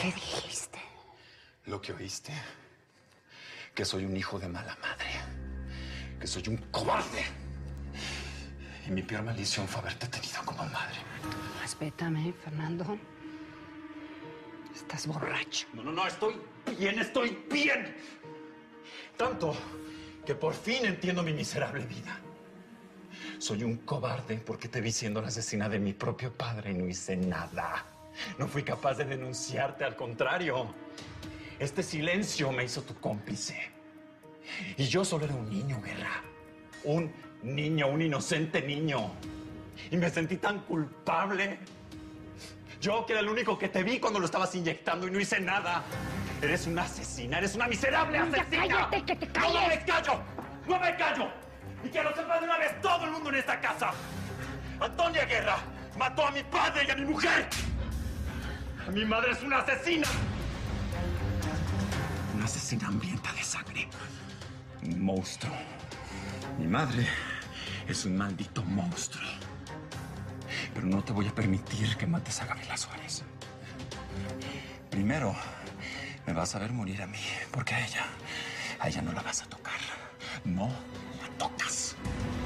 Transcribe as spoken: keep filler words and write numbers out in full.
¿Qué dijiste? Lo que oíste. Que soy un hijo de mala madre. Que soy un cobarde. Y mi peor maldición fue haberte tenido como madre. Respétame, Fernando. Estás borracho. No, no, no, estoy bien, estoy bien. Tanto que por fin entiendo mi miserable vida. Soy un cobarde porque te vi siendo la asesina de mi propio padre y no hice nada. No fui capaz de denunciarte, al contrario. Este silencio me hizo tu cómplice. Y yo solo era un niño, Guerra. Un niño, un inocente niño. Y me sentí tan culpable. Yo, que era el único que te vi cuando lo estabas inyectando y no hice nada. Eres una asesina, eres una miserable asesina. ¡Ya cállate, que te calles! ¡No, no me callo! ¡No me callo! Y que lo sepa de una vez todo el mundo en esta casa. Antonia Guerra mató a mi padre y a mi mujer. Mi madre es una asesina. Una asesina hambrienta de sangre. Un monstruo. Mi madre es un maldito monstruo. Pero no te voy a permitir que mates a Gabriela Suárez. Primero, me vas a ver morir a mí, porque a ella, a ella no la vas a tocar. No la tocas.